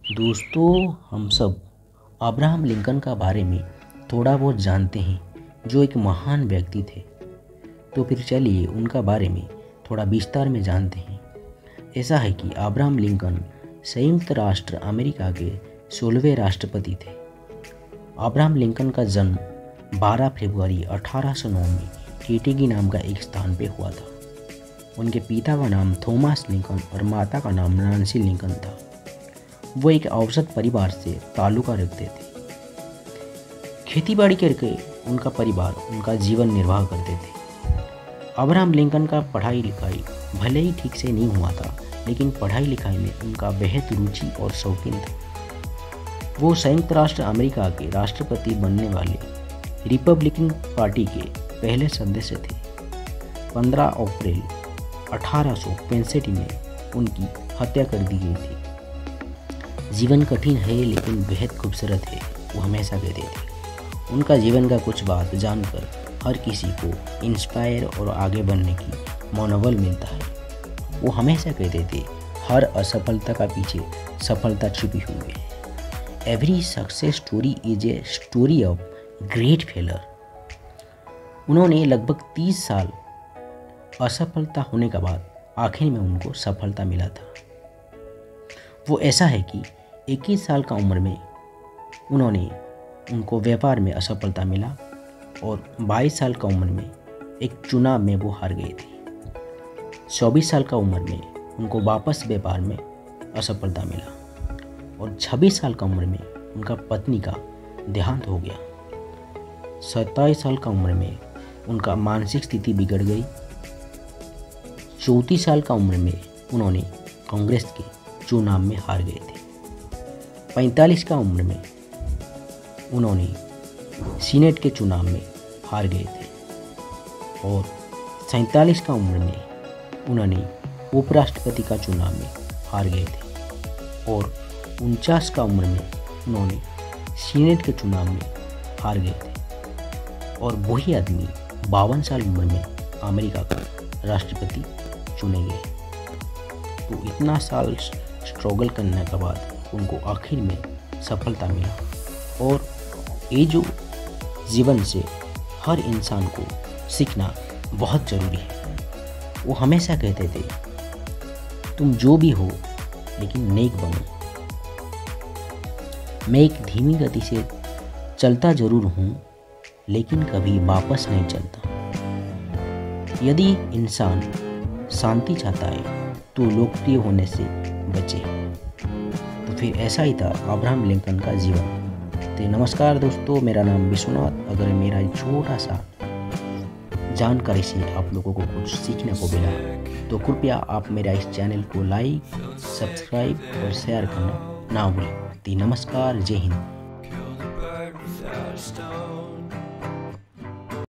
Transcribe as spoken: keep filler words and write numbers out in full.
दोस्तों, हम सब अब्राहम लिंकन का बारे में थोड़ा बहुत जानते हैं, जो एक महान व्यक्ति थे। तो फिर चलिए उनका बारे में थोड़ा विस्तार में जानते हैं। ऐसा है कि अब्राहम लिंकन संयुक्त राष्ट्र अमेरिका के सोलहवें राष्ट्रपति थे। अब्राहम लिंकन का जन्म बारह फरवरी अठारह सौ नौ में केटेगी नाम का एक स्थान पे हुआ था। उनके पिता का नाम थॉमस लिंकन और माता का नाम नांसी लिंकन था। वो एक औसत परिवार से ताल्लुक़ रखते थे। खेतीबाड़ी करके उनका परिवार उनका जीवन निर्वाह करते थे। अब्राहम लिंकन का पढ़ाई लिखाई भले ही ठीक से नहीं हुआ था, लेकिन पढ़ाई लिखाई में उनका बेहद रुचि और शौकीन था। वो संयुक्त राष्ट्र अमेरिका के राष्ट्रपति बनने वाले रिपब्लिकन पार्टी के पहले सदस्य थे। पंद्रह अप्रैल अठारह सौ पैंसठ में उनकी हत्या कर दी गई थी। जीवन कठिन है लेकिन बेहद खूबसूरत है, वो हमेशा कहते थे। उनका जीवन का कुछ बात जानकर हर किसी को इंस्पायर और आगे बढ़ने की मनोबल मिलता है। वो हमेशा कहते थे, हर असफलता का पीछे सफलता छुपी हुई है। Every success story is a story of great failure. उन्होंने लगभग तीस साल असफलता होने के बाद आखिर में उनको सफलता मिला था। वो ऐसा है कि इक्कीस साल का उम्र में उन्होंने उनको व्यापार में असफलता मिला और बाईस साल का उम्र में एक चुनाव में वो हार गए थे। चौबीस साल का उम्र में उनको वापस व्यापार में असफलता मिला और छब्बीस साल का उम्र में उनका पत्नी का देहांत हो गया। सत्ताईस साल का उम्र में उनका मानसिक स्थिति बिगड़ गई। चौंतीस साल का उम्र में उन्होंने कांग्रेस के चुनाव में हार गए थे। पैंतालीस का उम्र में उन्होंने सीनेट के चुनाव में हार गए थे और सैंतालीस का उम्र में उन्होंने उपराष्ट्रपति का चुनाव में हार गए थे और उनचास का उम्र में उन्होंने सीनेट के चुनाव में हार गए थे और वही आदमी बावन साल उम्र में अमेरिका का राष्ट्रपति चुने गए। तो इतना साल स्ट्रगल करने के बाद उनको आखिर में सफलता मिला। और ये जो जीवन से हर इंसान को सीखना बहुत ज़रूरी है। वो हमेशा कहते थे, तुम जो भी हो लेकिन नेक बनो। मैं एक धीमी गति से चलता ज़रूर हूँ, लेकिन कभी वापस नहीं चलता। यदि इंसान शांति चाहता है तो लोकप्रिय होने से बचे। तो फिर ऐसा ही था अब्राहम लिंकन का जीवन। तो नमस्कार दोस्तों, मेरा नाम विश्वनाथ। अगर मेरा छोटा सा जानकारी से आप लोगों को कुछ सीखने को मिला तो कृपया आप मेरा इस चैनल को लाइक, सब्सक्राइब और शेयर करना ना भूलें। तो नमस्कार, जय हिंद।